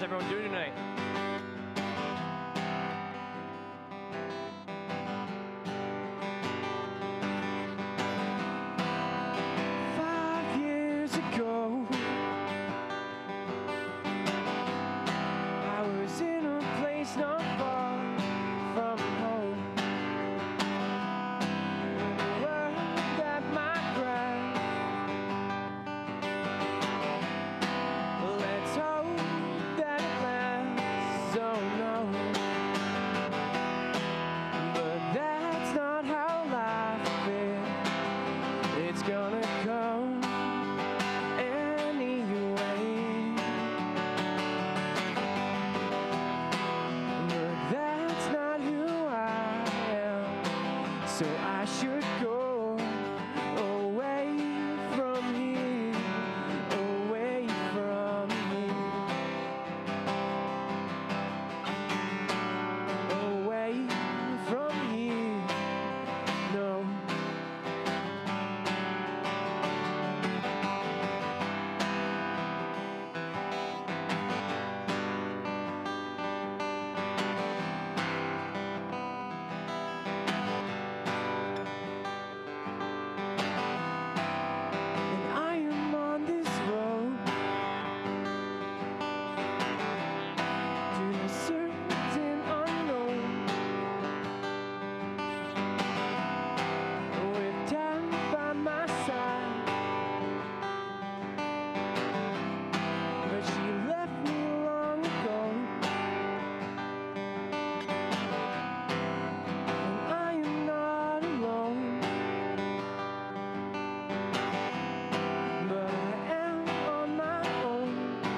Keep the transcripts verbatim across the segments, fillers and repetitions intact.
everyone doing tonight? Five years ago, I was in a place not far from home. The world at my grasp. Let's hope that it lasts. Oh no, but that's not how life is. It's gonna come anyway. But that's not who I am. So I should go away from here, away from here, away from here. No. And I am on this road to the certain unknown, with time by my side. But she left me long ago, and I am not alone. But I am on my own,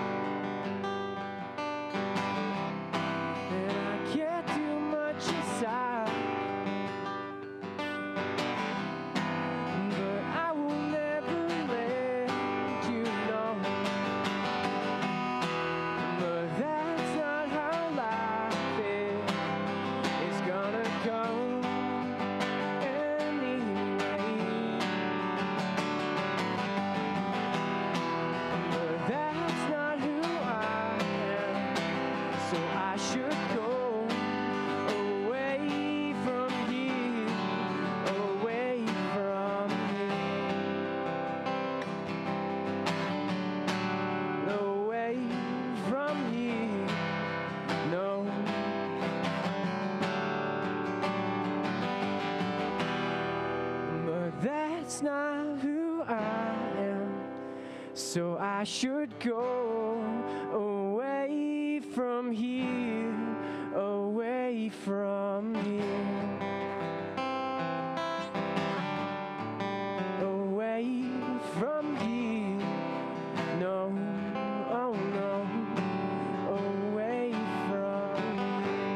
and I can't do much inside. But I will never let you know. But that's not how life is. It's gonna come anyway. But that's not who I am. So I should go away from here, away from here, away from here. No. But that's not who I am. So I should go away from here, away from here, away from here. No, oh no, away from here.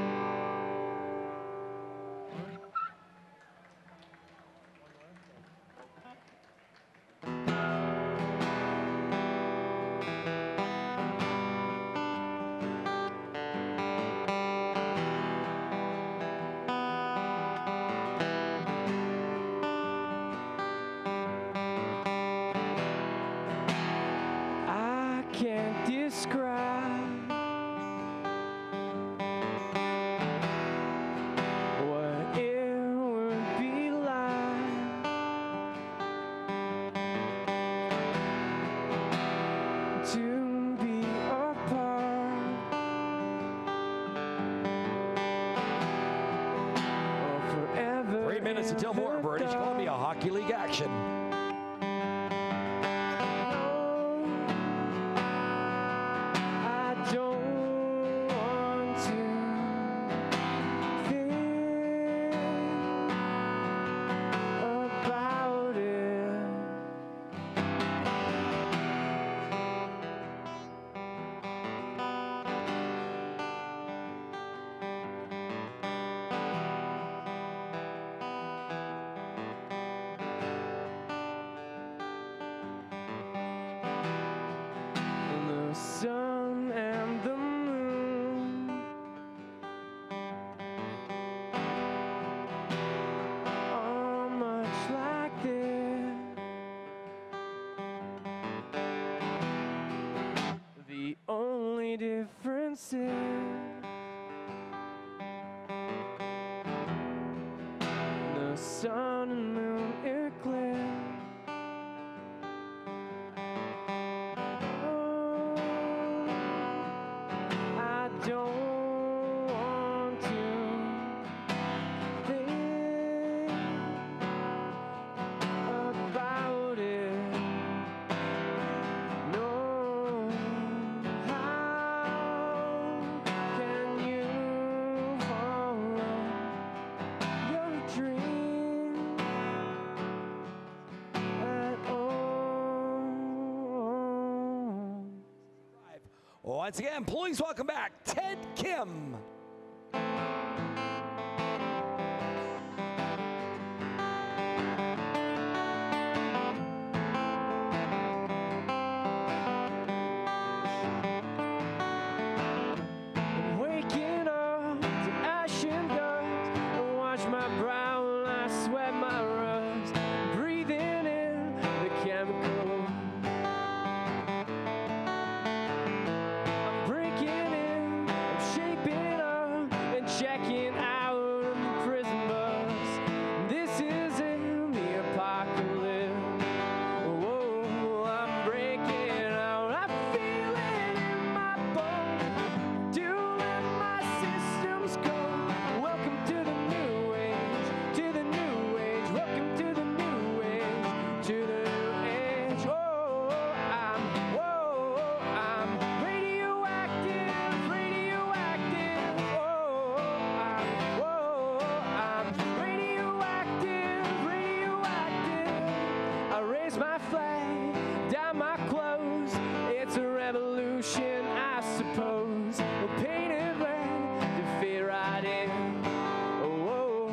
I can't describe what it would be like to be apart or forever. Three minutes in until the more British dark. Columbia Hockey League action. I don't want to think about it. Once again, please welcome back Ted Kim. Waking up to ash and dust, I wash my brow and I sweat my rust, breathing in the chemicals. I'm breaking in, I'm shaping up and checking out of the prison bus. This is in the apocalypse. Whoa, I'm breaking out. I feel it in my bones. Do let my systems go. Welcome to the new age, to the new age. Welcome to the new age, to the new age. Whoa, I'm, whoa, I'm radioactive, radioactive. Whoa, I'm, whoa, I'm radioactive, radioactive. I raise my flag, dye my clothes. It's a revolution, I suppose. We're painted red to fit right in. Oh,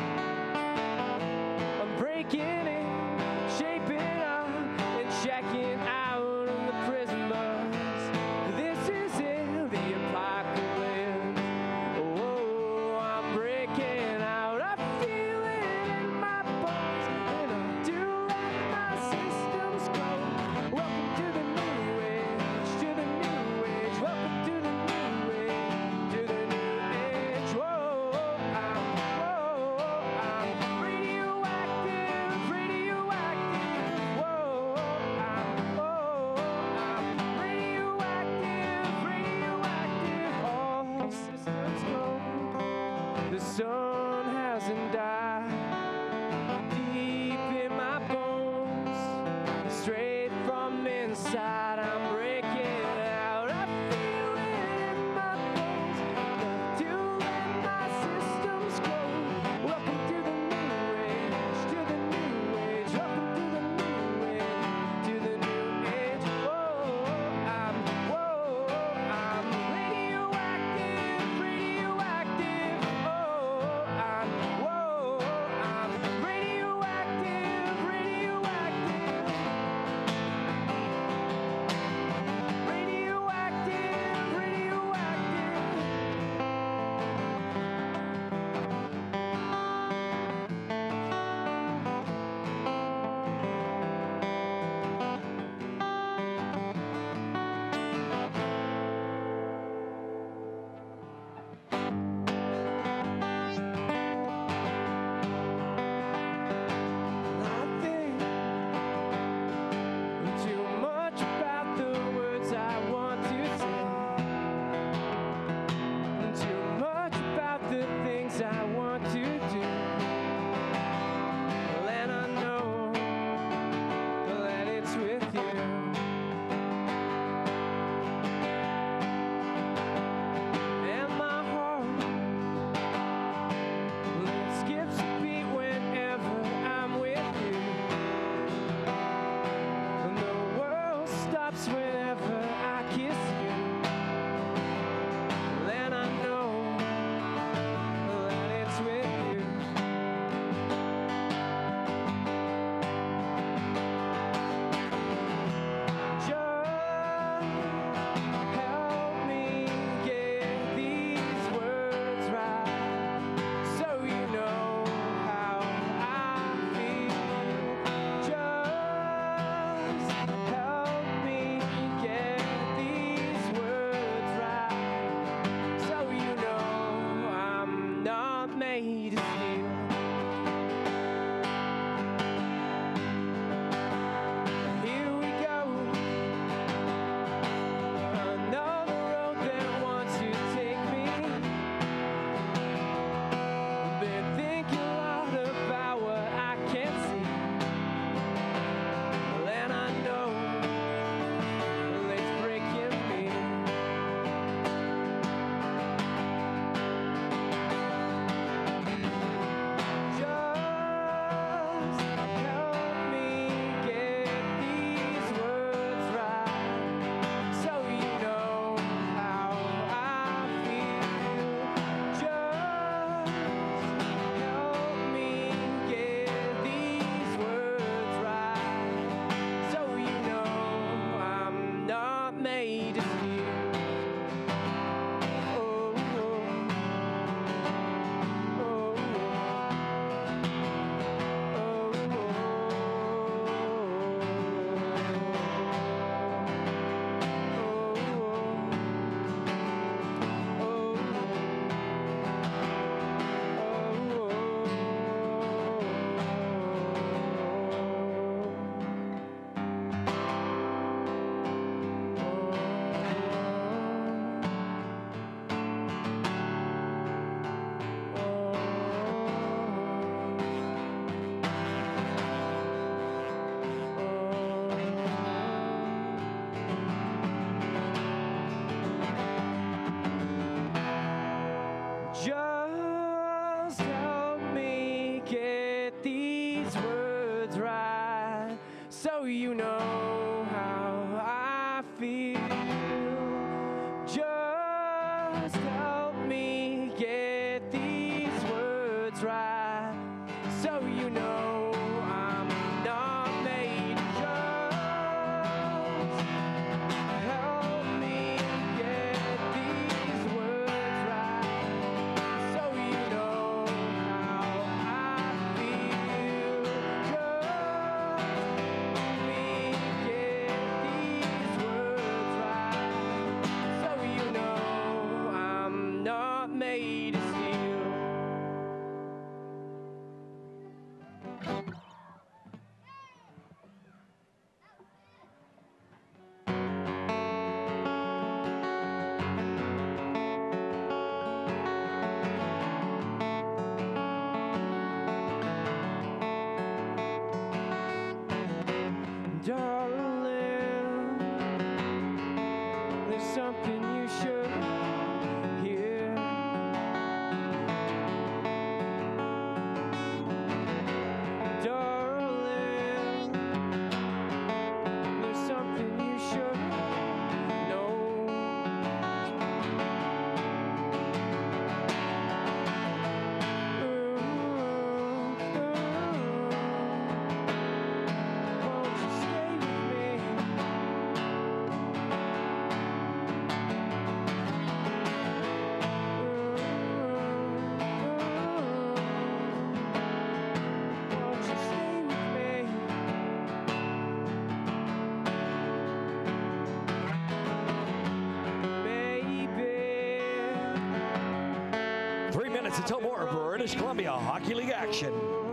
I'm breaking in, shaping up, and checking out of the prison bus. This is in the apocalypse. Oh, I'm breaking out. I feel it in my bones, and I do let my systems go. Welcome to the new age, to the new age. Welcome to the new age, to the new age. Whoa, I'm, whoa, I'm radioactive, radioactive. Whoa, I'm, whoa, I'm radioactive, radioactive. All systems go. The sun hasn't died. Deep in my bones, straight from inside, I'm breaking out. I feel it in my bones. I do let my systems go. Welcome to the new age, to the new age. Welcome to the new age, to the new age. Whoa, I'm, whoa, I'm radioactive, radioactive. Oh, I'm, whoa, I'm radioactive, radioactive. Radioactive, radioactive. I think too much about the words I want to say, too much about the things I want to do. And I know that it's with you. And my heart skips a beat whenever I'm with you. And the world stops whenever I kiss you. Then I know that it's with you. Just help me get these words right, so you know how I feel. Just help me get these words right, so you know I'm not made to steal. Here we go, another road that wants to take me. Been thinking a lot about what I can't see. And I know it's breaking me. darling, there's something you should hear. Darling, there's something you should know. Ooh, ooh, won't you stay with me? Won't you stay with me? Maybe. Three minutes until more British Columbia Hockey League action.